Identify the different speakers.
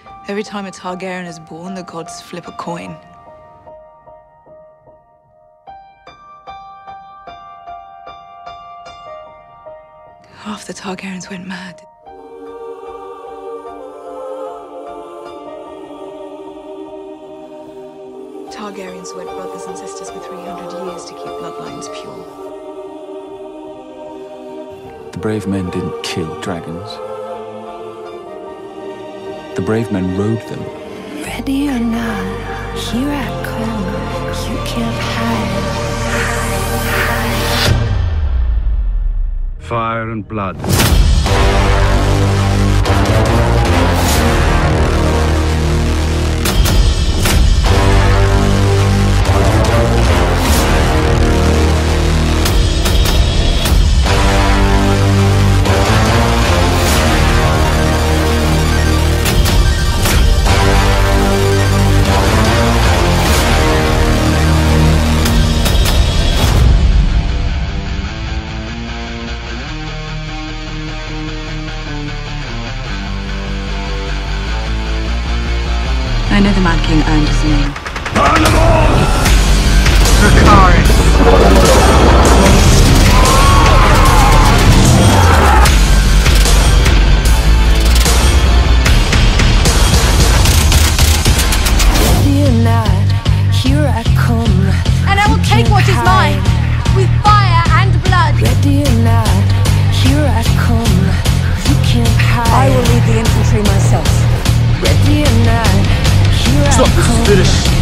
Speaker 1: Every time a Targaryen is born, the gods flip a coin. Half the Targaryens went mad. Targaryens wed brothers and sisters for 300 years to keep bloodlines pure.
Speaker 2: The brave men didn't kill dragons. The brave men rode them.
Speaker 3: Ready or not, here I come. You can't hide.
Speaker 4: Fire and blood.
Speaker 5: I know the Mad King earned his name.
Speaker 4: Burn them all!
Speaker 5: Rhaegar.
Speaker 3: Ready or not, here I come.
Speaker 6: And I will take what is mine, with fire and blood.
Speaker 3: Ready or not, here I come. You can't hide.
Speaker 6: I will lead the infantry myself.
Speaker 3: Ready or not, here I come.
Speaker 4: Stop this, finish!